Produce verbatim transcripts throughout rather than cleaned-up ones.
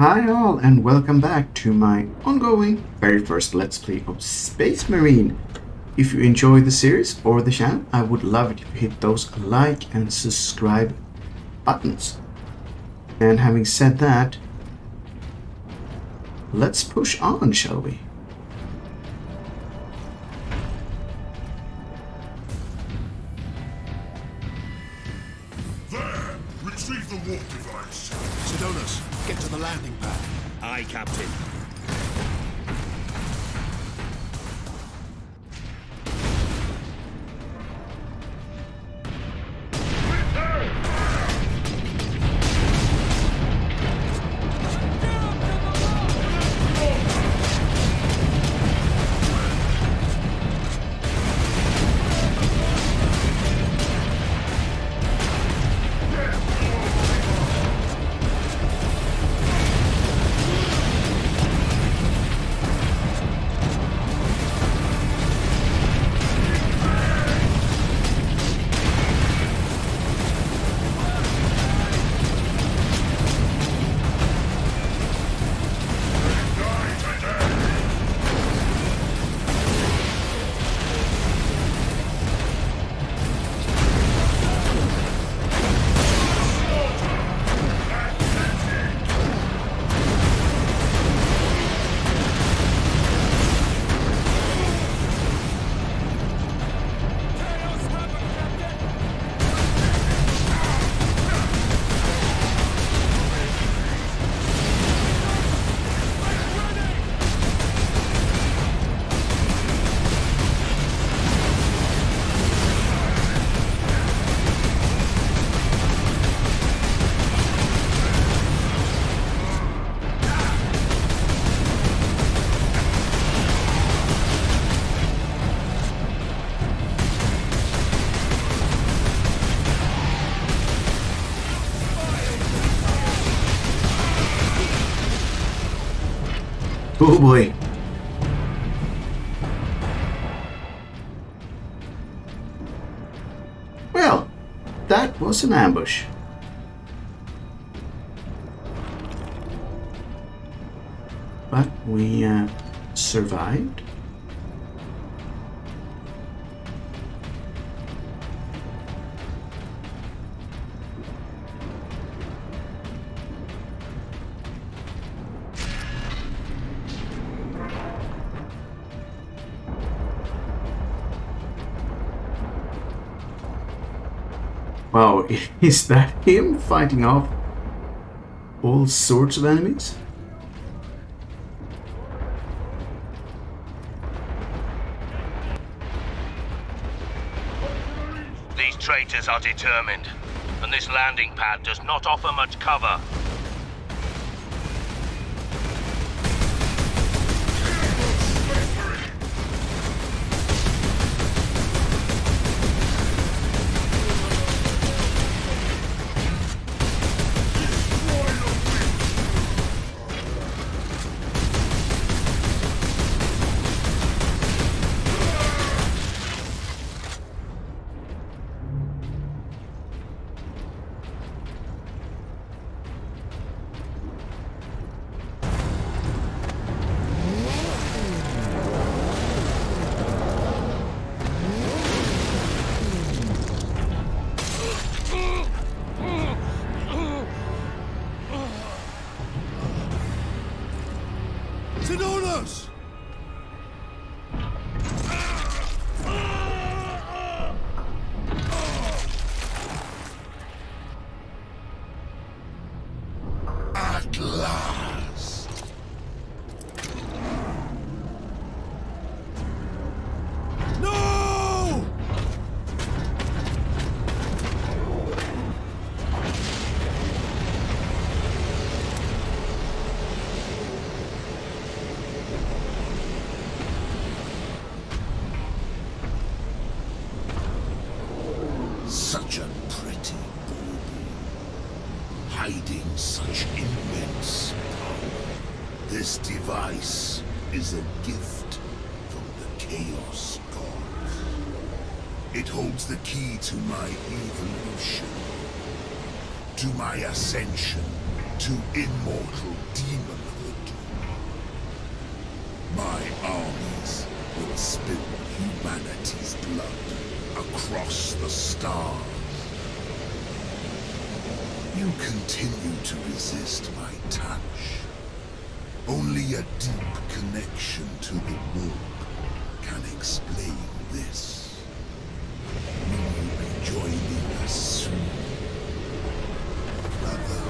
Hi all and welcome back to my ongoing very first Let's Play of Space Marine. If you enjoy the series or the channel, I would love it if you hit those like and subscribe buttons. And having said that, let's push on, shall we? There! Retrieve the warp device. Sidonus, get to the landing pad. Aye, Captain. Oh boy. Well, that was an ambush. But we uh, survived. Wow, is that him fighting off all sorts of enemies? These traitors are determined, and this landing pad does not offer much cover. Sidonus! At last! No! Such a pretty bauble, hiding such immense power. This device is a gift from the Chaos Gods. It holds the key to my evolution, to my ascension to immortal demonhood. My armies will spill humanity's blood across the stars. You continue to resist my touch. Only a deep connection to the warp can explain this. Will you be joining us soon, brother?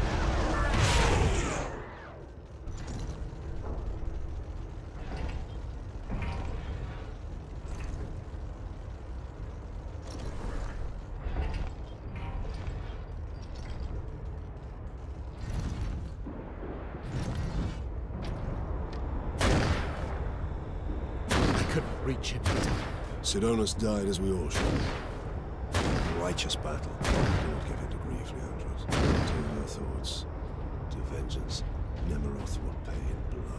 Reach him. Sidonus died as we all should. A righteous battle. Do not give in to grief, Leandros. Tell your thoughts. To vengeance, Nemeroth will pay in blood.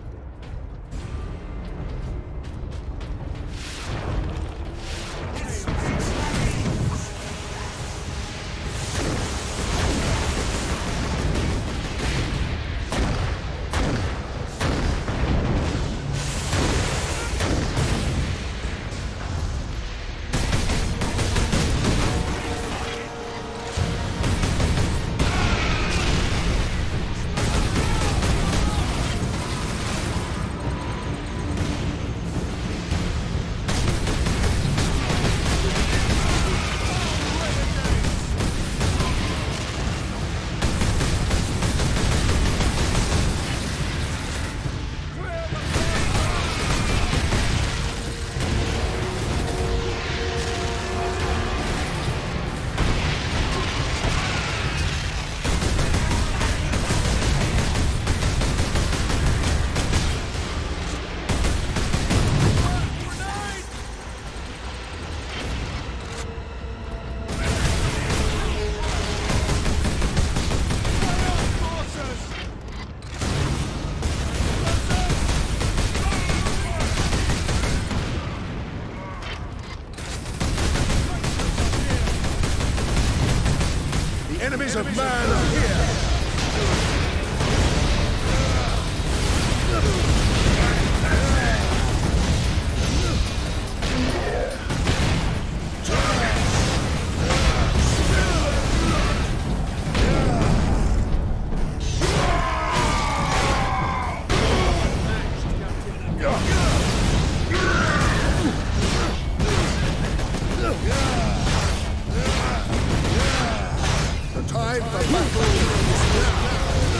Enemies of man are here! Time for battle is now!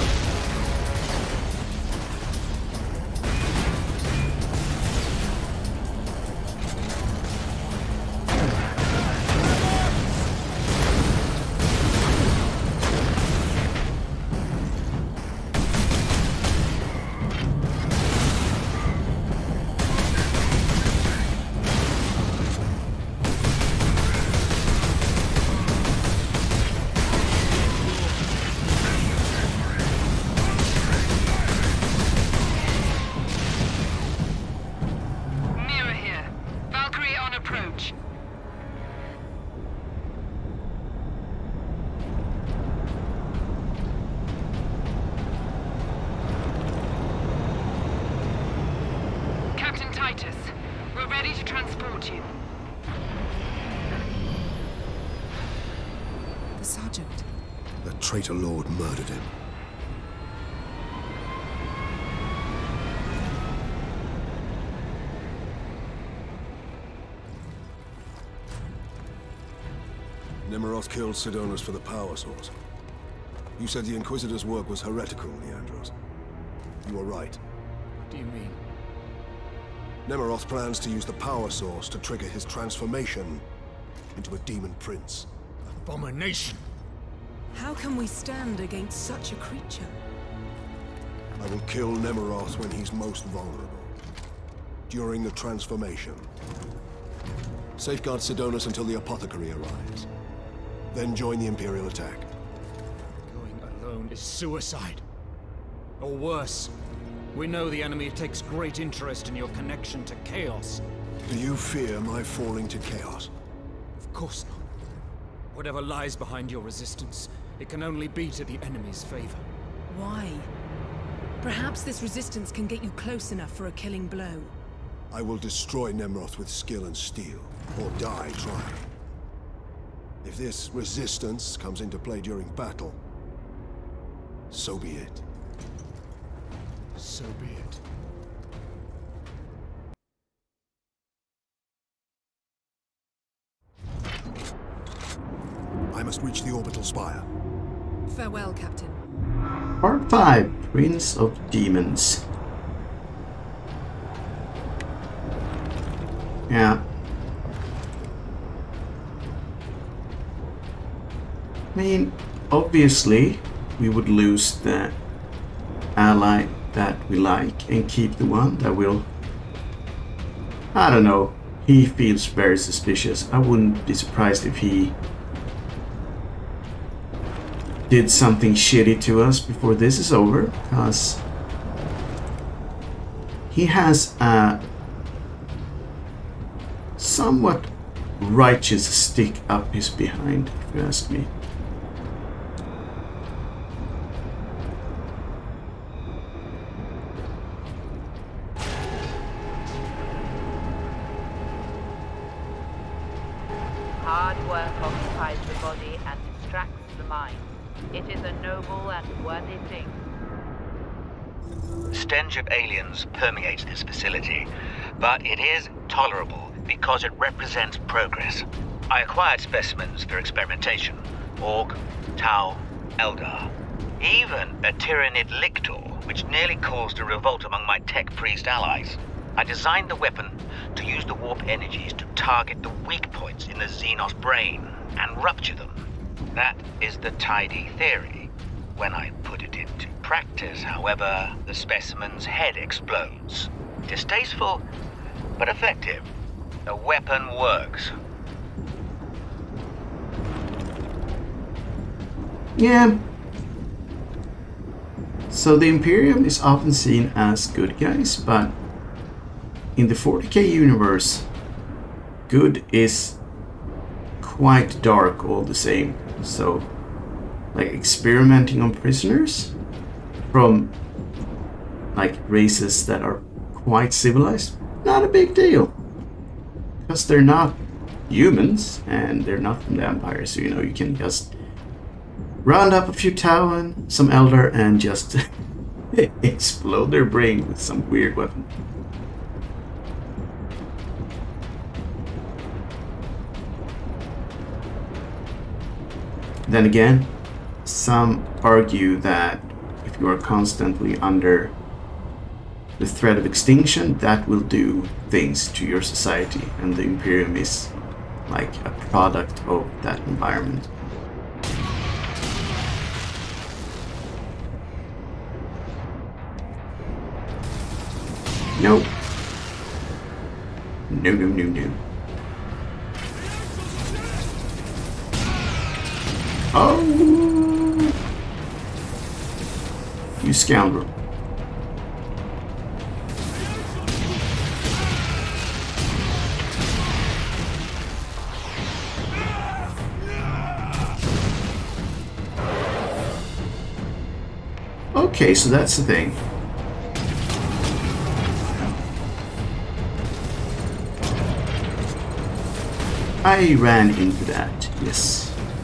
We're ready to transport you. The Sergeant. The traitor lord murdered him. Nemeroth killed Sidonus for the power source. You said the Inquisitor's work was heretical, Leandros. You were right. What do you mean? Nemeroth plans to use the power source to trigger his transformation into a demon prince. Abomination! How can we stand against such a creature? I will kill Nemeroth when he's most vulnerable. During the transformation. Safeguard Sidonus until the apothecary arrives. Then join the Imperial attack. Going alone is suicide. Or worse. We know the enemy takes great interest in your connection to Chaos. Do you fear my falling to Chaos? Of course not. Whatever lies behind your resistance, It can only be to the enemy's favor. Why? Perhaps this resistance can get you close enough for a killing blow. I will destroy Nemeroth with skill and steel, or die trying. If this resistance comes into play during battle, so be it. So be it. I must reach the orbital spire. Farewell, Captain. Part five, Prince of Demons. Yeah. I mean, obviously, we would lose the ally that we like and keep the one that will... I don't know. He feels very suspicious. I wouldn't be surprised if he did something shitty to us before this is over, because he has a somewhat righteous stick up his behind, if you ask me. Hard work occupies the body and distracts the mind. It is a noble and worthy thing. Stench of aliens permeates this facility, but it is tolerable because it represents progress. I acquired specimens for experimentation. Orc, Tau, Eldar. Even a Tyranid Lictor, which nearly caused a revolt among my tech priest allies. I designed the weapon to use the warp energies to target the weak points in the Xenos brain and rupture them. That is the tidy theory. When I put it into practice, however, the specimen's head explodes. Distasteful, but effective. The weapon works. Yeah. So the Imperium is often seen as good guys, but in the forty K universe, good is quite dark all the same. So, like, experimenting on prisoners from like races that are quite civilized, not a big deal, because they're not humans and they're not from the Empire. So, you know, you can just round up a few Tau and some Eldar and just explode their brain with some weird weapon. Then again, some argue that if you are constantly under the threat of extinction, that will do things to your society, and the Imperium is like a product of that environment. Nope. No, no, no, no. Oh! You scoundrel. Okay, so that's the thing. I ran into that, yes.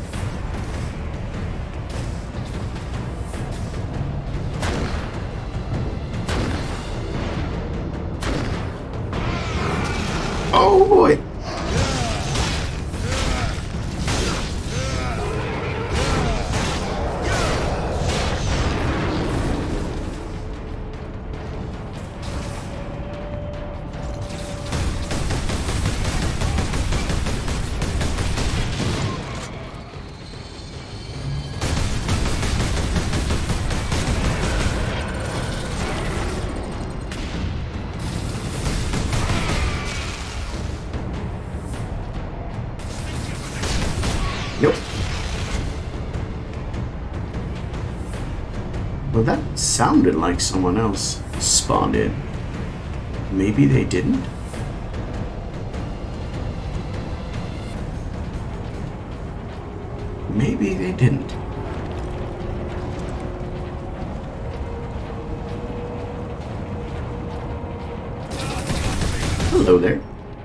Oh boy! Nope. Well, that sounded like someone else spawned in. Maybe they didn't? Maybe they didn't. Hello there.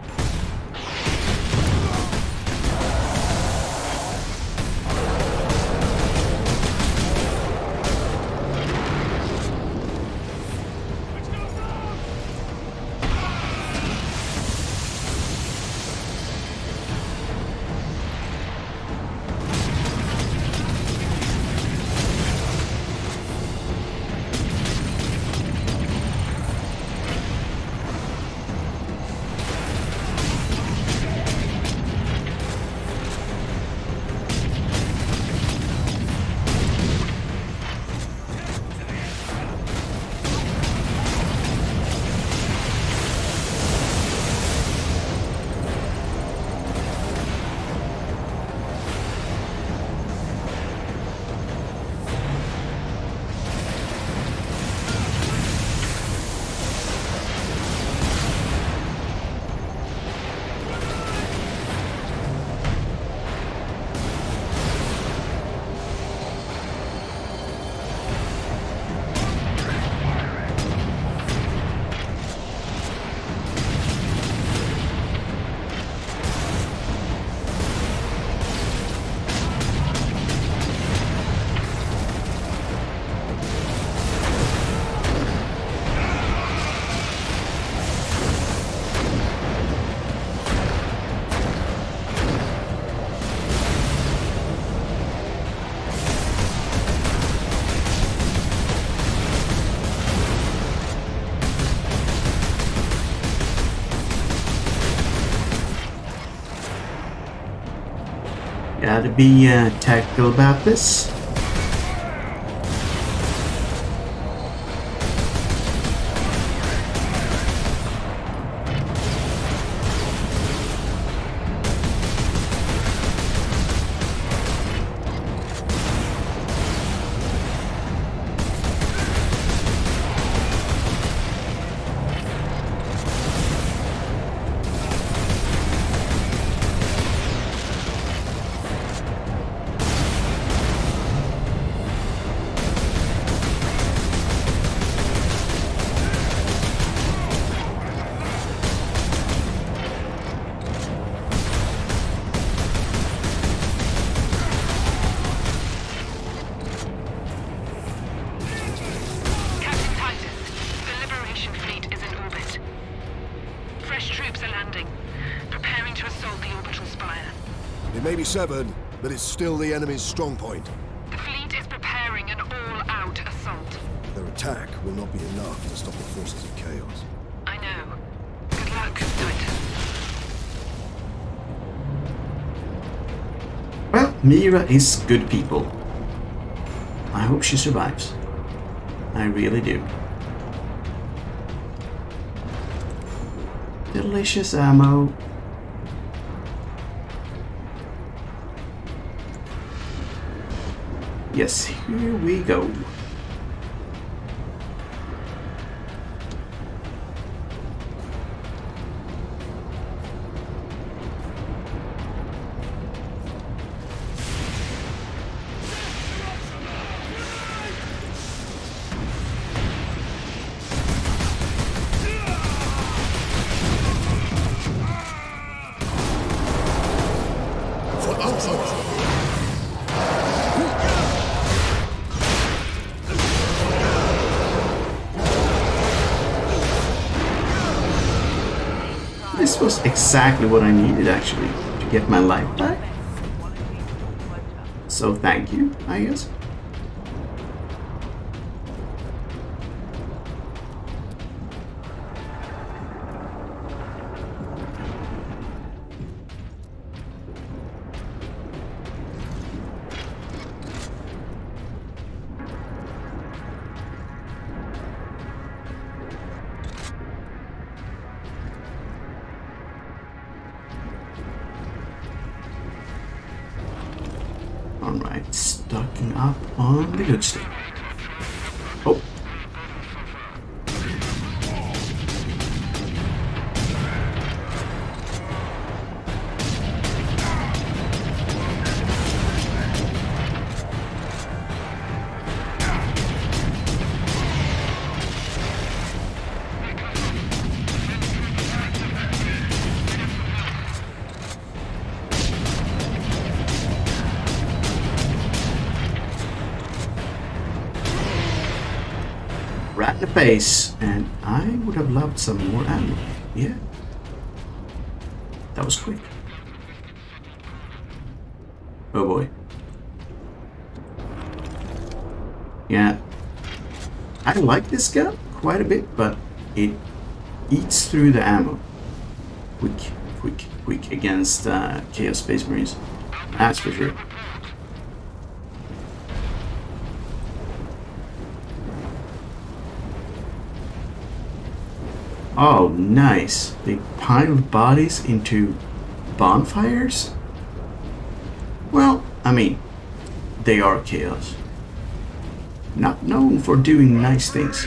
Gotta be uh, tactical about this. It may be severed, but it's still the enemy's strong point. The fleet is preparing an all-out assault. Their attack will not be enough to stop the forces of chaos. I know. Good luck, Titus. Well, Mira is good people. I hope she survives. I really do. Delicious ammo. Yes, here we go. This was exactly what I needed, actually, to get my life back. So thank you, I guess. Alright, stocking up on the good stuff. Oh. Flat in the face, and I would have loved some more ammo. Yeah. That was quick. Oh boy. Yeah. I like this gun quite a bit, but it eats through the ammo. Quick, quick, quick against uh, Chaos Space Marines. That's for sure. Oh, nice. They piled bodies into bonfires? Well, I mean, they are Chaos. Not known for doing nice things.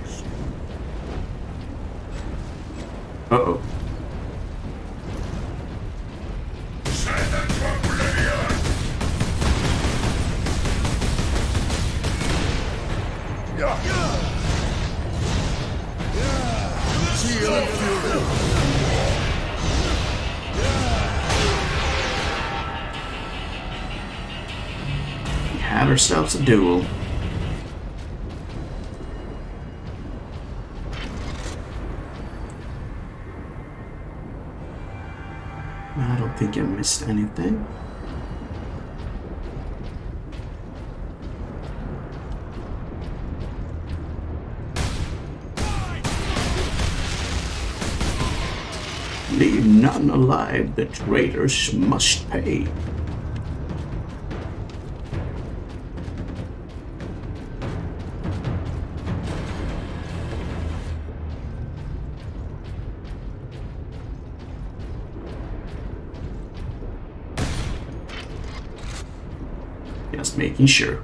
Uh-oh. We had ourselves a duel. I don't think I missed anything. Leave none alive, the traitors must pay. Just making sure.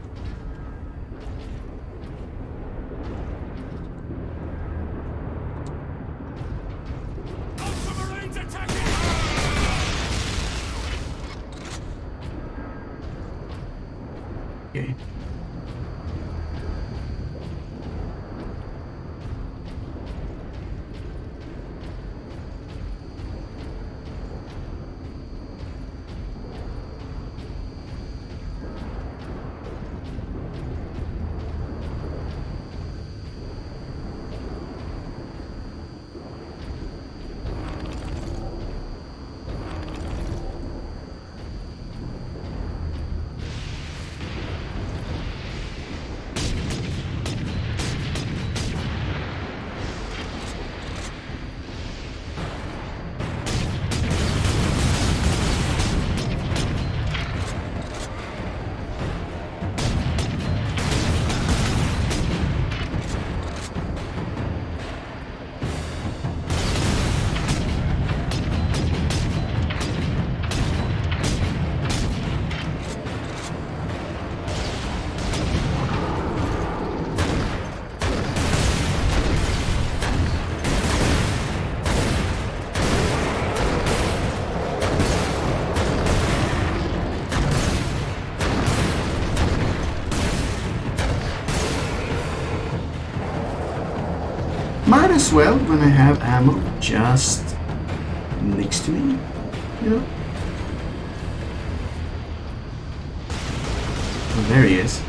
Okay. Might as well when I have ammo just next to me, you know? Oh, there he is.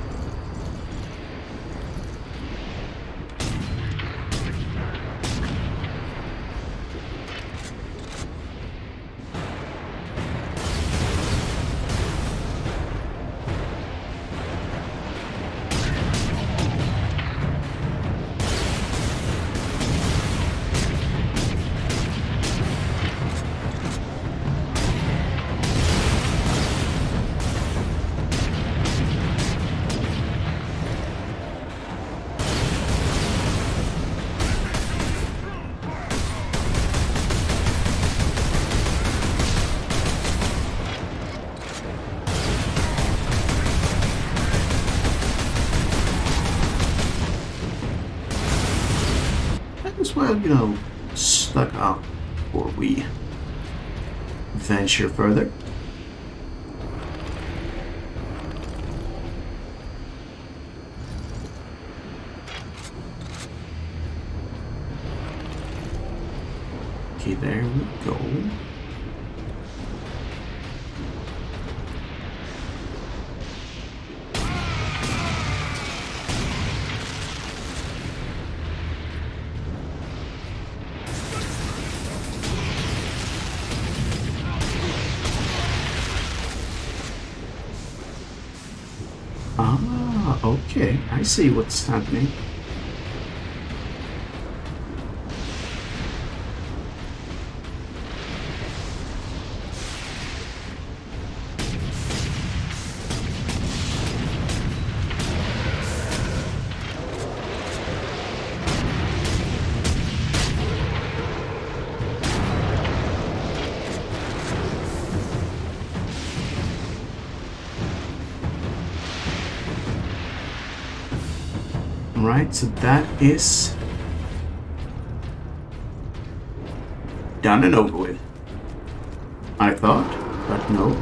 As well, you know, stuck up before we venture further. Okay, there we go. Ah, okay. I see what's happening. Right, so that is done and over with. I thought, but no.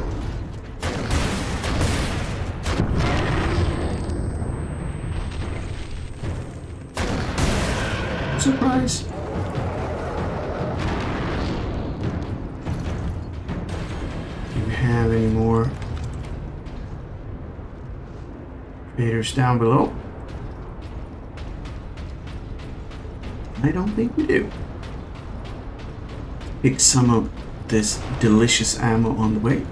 Surprise. Do we have any more creators down below? I don't think we do. Pick some of this delicious ammo on the way.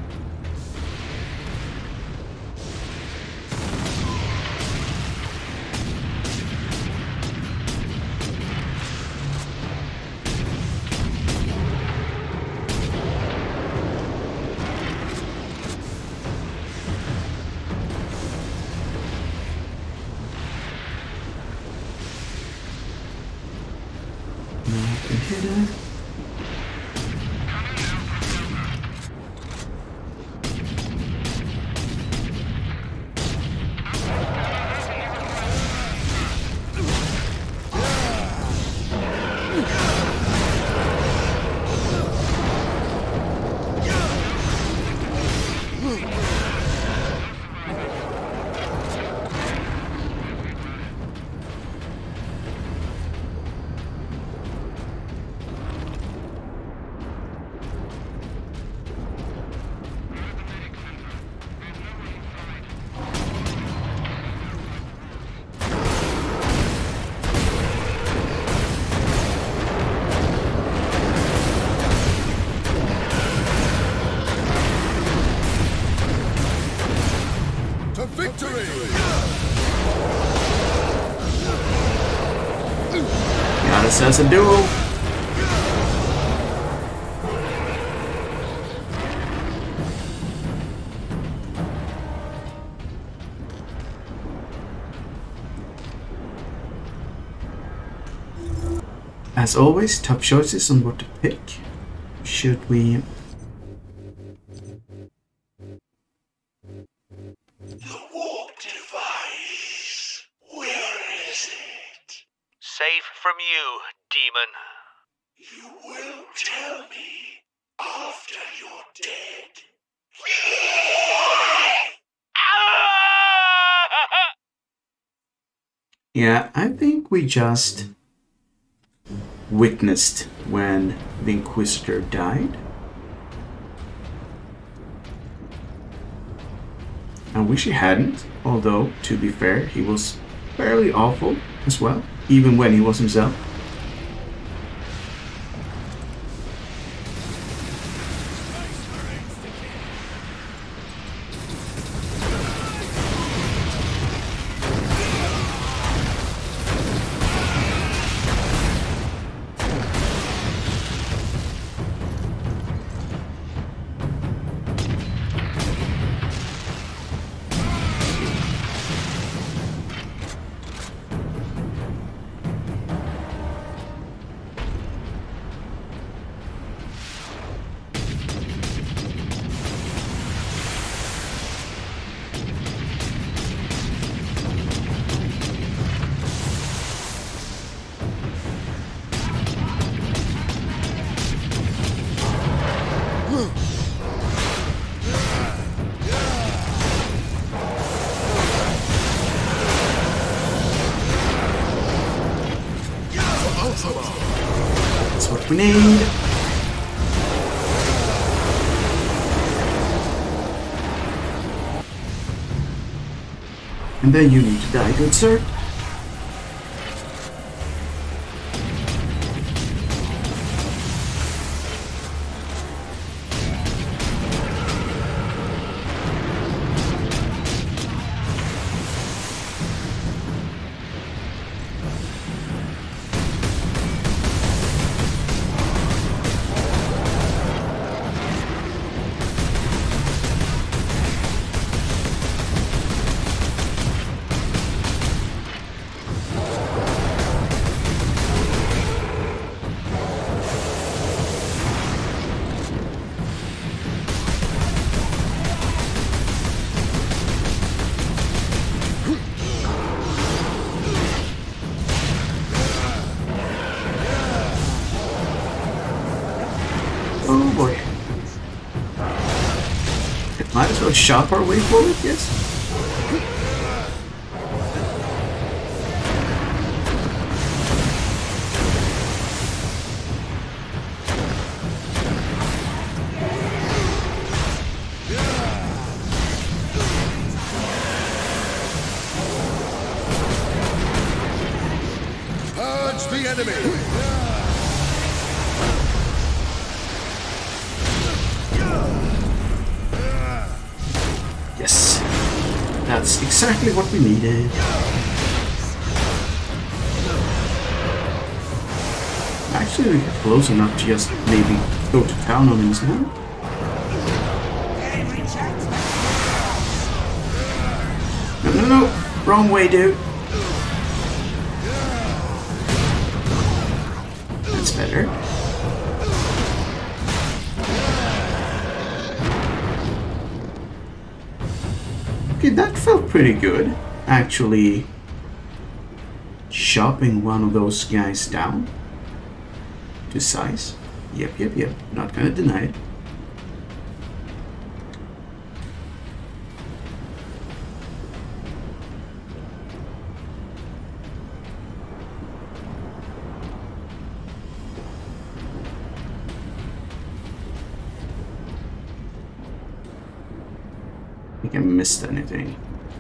As a duel. As always, top choices on what to pick. Should we? The warp device. Where is it? Safe from you, demon. You will tell me after you're dead. Yeah, I think we just witnessed when the Inquisitor died. I wish he hadn't, although, to be fair, he was fairly awful as well, even when he was himself. That's what we need. And then you need to die, good sir. Might as well shop our way forward, yes? Purge the enemy! Yes, that's exactly what we needed. Actually, close enough to just maybe go to town on him as well. No, no, no, wrong way, dude. That's better. Okay, that felt pretty good. Actually, chopping one of those guys down to size. Yep, yep, yep. Not gonna deny it. I think I missed anything.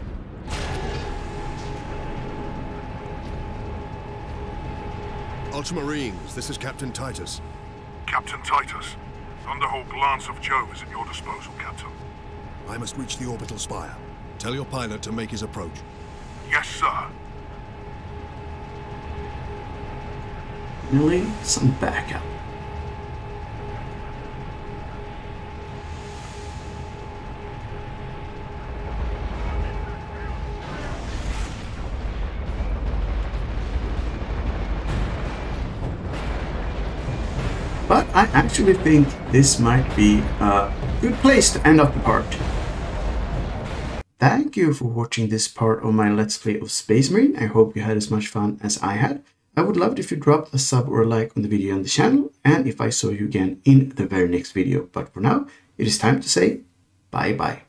Ultramarines, this is Captain Titus. Captain Titus, Thunderhawk Lance of Jove is at your disposal, Captain. I must reach the orbital spire. Tell your pilot to make his approach. Yes, sir. Really? Some backup. But I actually think this might be a good place to end up the part. Thank you for watching this part of my Let's Play of Space Marine. I hope you had as much fun as I had. I would love it if you dropped a sub or a like on the video on the channel, and if I saw you again in the very next video. But for now, it is time to say bye bye.